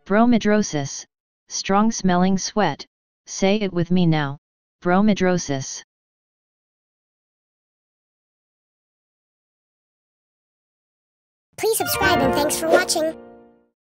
Bromidrosis. Strong smelling sweat. Say it with me now. Bromidrosis. Please subscribe and thanks for watching.